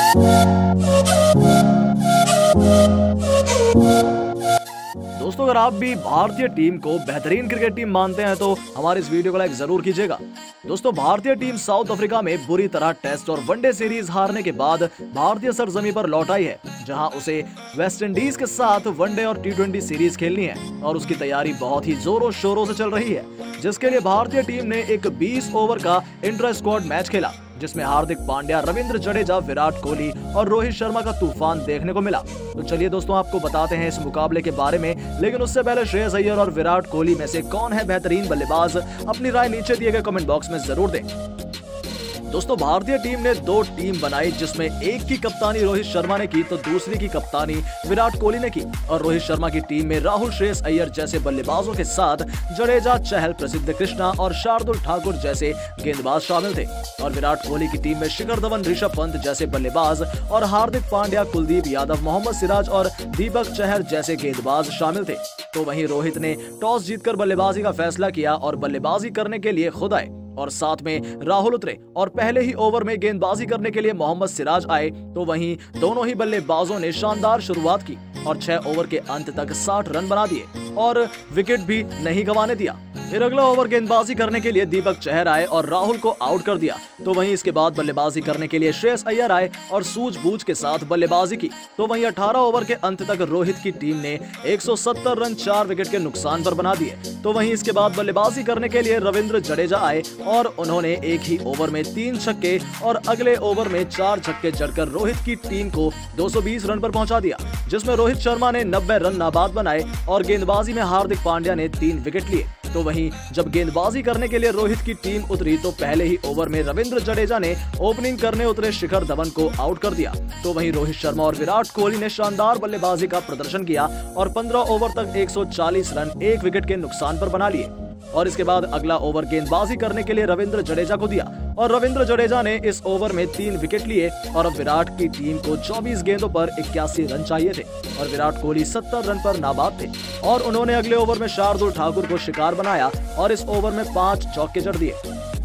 दोस्तों, अगर आप भी भारतीय टीम को बेहतरीन क्रिकेट टीम मानते हैं तो हमारे इस वीडियो को लाइक जरूर कीजिएगा। दोस्तों, भारतीय टीम साउथ अफ्रीका में बुरी तरह टेस्ट और वनडे सीरीज हारने के बाद भारतीय सरजमी पर लौट आई है, जहां उसे वेस्ट इंडीज के साथ वनडे और टी20 सीरीज खेलनी है और उसकी तैयारी बहुत ही जोरों शोरों से चल रही है, जिसके लिए भारतीय टीम ने एक 20 ओवर का इंट्रा स्क्वाड मैच खेला, जिसमें हार्दिक पांड्या, रविंद्र जडेजा, विराट कोहली और रोहित शर्मा का तूफान देखने को मिला। तो चलिए दोस्तों, आपको बताते हैं इस मुकाबले के बारे में, लेकिन उससे पहले श्रेयस अय्यर और विराट कोहली में से कौन है बेहतरीन बल्लेबाज, अपनी राय नीचे दिए गए कमेंट बॉक्स में जरूर दें। दोस्तों, भारतीय टीम ने 2 टीम बनाई, जिसमें एक की कप्तानी रोहित शर्मा ने की तो दूसरी की कप्तानी विराट कोहली ने की। और रोहित शर्मा की टीम में राहुल, श्रेयस अय्यर जैसे बल्लेबाजों के साथ जडेजा, चहल, प्रसिद्ध कृष्णा और शार्दुल ठाकुर जैसे गेंदबाज शामिल थे। और विराट कोहली की टीम में शिखर धवन, ऋषभ पंत जैसे बल्लेबाज और हार्दिक पांड्या, कुलदीप यादव, मोहम्मद सिराज और दीपक चहर जैसे गेंदबाज शामिल थे। तो वहीं रोहित ने टॉस जीतकर बल्लेबाजी का फैसला किया और बल्लेबाजी करने के लिए खुद आए, और साथ में राहुल उतरे और पहले ही ओवर में गेंदबाजी करने के लिए मोहम्मद सिराज आए। तो वहीं दोनों ही बल्लेबाजों ने शानदार शुरुआत की और 6 ओवर के अंत तक 60 रन बना दिए और विकेट भी नहीं गंवाने दिया। फिर अगला ओवर गेंदबाजी करने के लिए दीपक चहर आए और राहुल को आउट कर दिया। तो वहीं इसके बाद बल्लेबाजी करने के लिए श्रेयस अय्यर आए और सूझबूझ के साथ बल्लेबाजी की। तो वहीं 18 ओवर के अंत तक रोहित की टीम ने 170 रन 4 विकेट के नुकसान पर बना दिए। तो वहीं इसके बाद बल्लेबाजी करने के लिए रविंद्र जडेजा आए और उन्होंने एक ही ओवर में 3 छक्के और अगले ओवर में 4 छक्के जड़कर रोहित की टीम को 220 रन पर पहुंचा दिया, जिसमें रोहित शर्मा ने 90 रन नाबाद बनाए और गेंदबाजी में हार्दिक पांड्या ने 3 विकेट लिए। तो वहीं जब गेंदबाजी करने के लिए रोहित की टीम उतरी तो पहले ही ओवर में रविंद्र जडेजा ने ओपनिंग करने उतरे शिखर धवन को आउट कर दिया। तो वहीं रोहित शर्मा और विराट कोहली ने शानदार बल्लेबाजी का प्रदर्शन किया और 15 ओवर तक 140 रन 1 विकेट के नुकसान पर बना लिए। और इसके बाद अगला ओवर गेंदबाजी करने के लिए रविंद्र जडेजा को दिया और रविंद्र जडेजा ने इस ओवर में 3 विकेट लिए। और अब विराट की टीम को 24 गेंदों पर 81 रन चाहिए थे और विराट कोहली 70 रन पर नाबाद थे और उन्होंने अगले ओवर में शार्दुल ठाकुर को शिकार बनाया और इस ओवर में 5 चौके जड़ दिए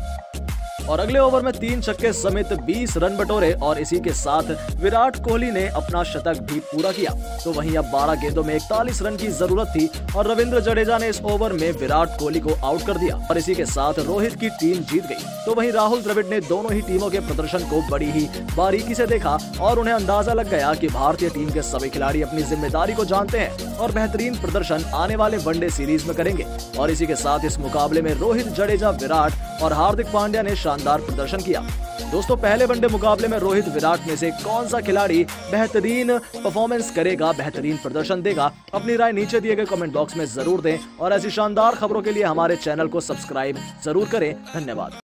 और अगले ओवर में 3 छक्के समेत 20 रन बटोरे और इसी के साथ विराट कोहली ने अपना शतक भी पूरा किया। तो वहीं अब 12 गेंदों में 41 रन की जरूरत थी और रविंद्र जडेजा ने इस ओवर में विराट कोहली को आउट कर दिया और इसी के साथ रोहित की टीम जीत गई। तो वहीं राहुल द्रविड़ ने दोनों ही टीमों के प्रदर्शन को बड़ी ही बारीकी से देखा और उन्हें अंदाजा लग गया कि भारतीय टीम के सभी खिलाड़ी अपनी जिम्मेदारी को जानते हैं और बेहतरीन प्रदर्शन आने वाले वनडे सीरीज में करेंगे। और इसी के साथ इस मुकाबले में रोहित, जडेजा, विराट और हार्दिक पांड्या ने शानदार प्रदर्शन किया। दोस्तों, पहले वनडे मुकाबले में रोहित, विराट में से कौन सा खिलाड़ी बेहतरीन परफॉर्मेंस करेगा, बेहतरीन प्रदर्शन देगा, अपनी राय नीचे दिए गए कमेंट बॉक्स में जरूर दें और ऐसी शानदार खबरों के लिए हमारे चैनल को सब्सक्राइब जरूर करें। धन्यवाद।